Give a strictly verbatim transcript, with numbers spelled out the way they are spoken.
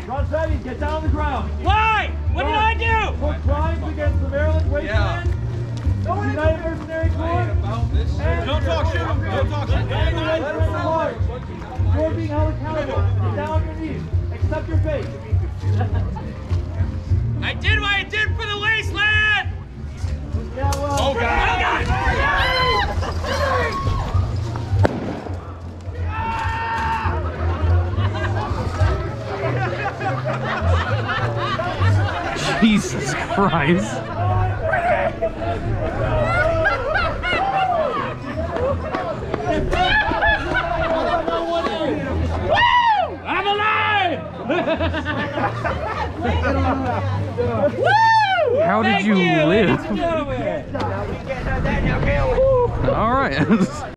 Rosvadian, get down on the ground. Why? What did I do? For crimes against the Maryland Wasteland, yeah. United Mercenary Corps, and don't talk shit. Don't talk shit. And the Wasteland at large. You're being held accountable. Get down on your knees. Accept your fate. I did what I did for the wasteland! Yeah, well. Oh, God. Oh, God. Jesus Christ. I'm alive! Woo! How did Thank you you, live? ladies and gentlemen. All right.